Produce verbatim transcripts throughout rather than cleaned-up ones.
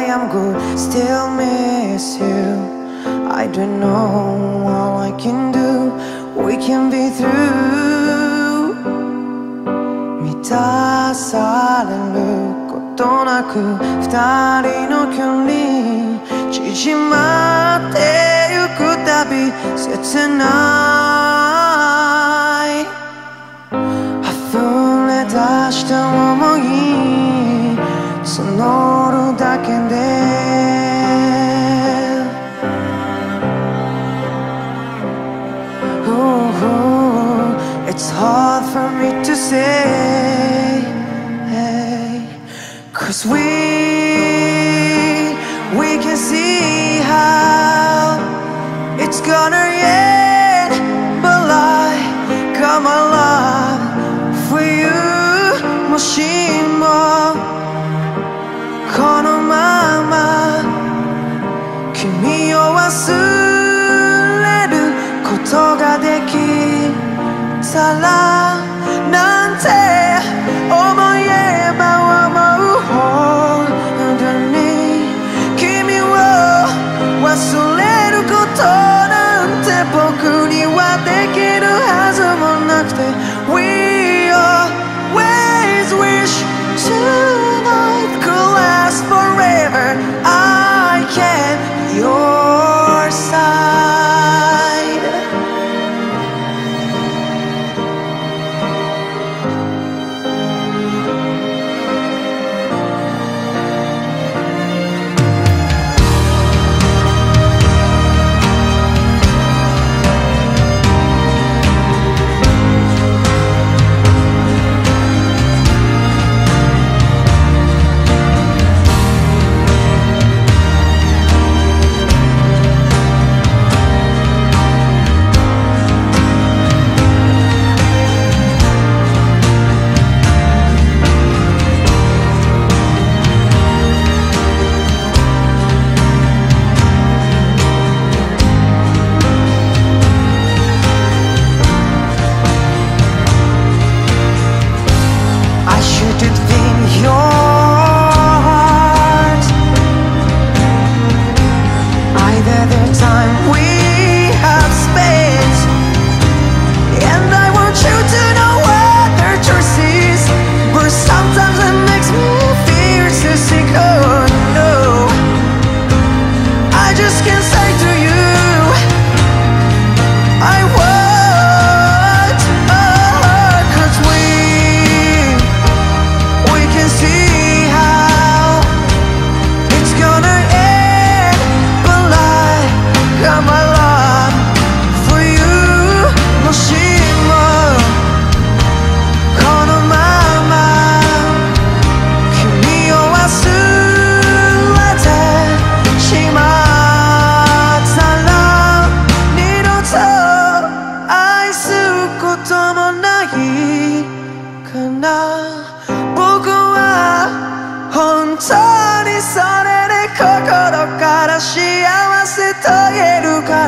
I am good, still miss you. I don't know all I can do. We can be through. 満たされることなく二人の距離縮まってゆくたび切ない溢れ出した想い募るだけでIt's hard for me to say, hey, 'cause we, we can see how it's gonna end. But I got my love for you. もしもこのまま君を忘れることができたらなんて思えば思うほどに君を忘れることなんて僕にはできるはずもなくて We always wish tonight could last forever I can't be your side僕は本当にそれで心から幸せと言えるから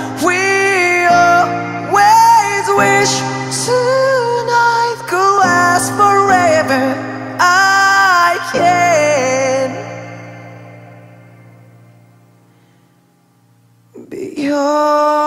We always wish tonight could last forever I can be yours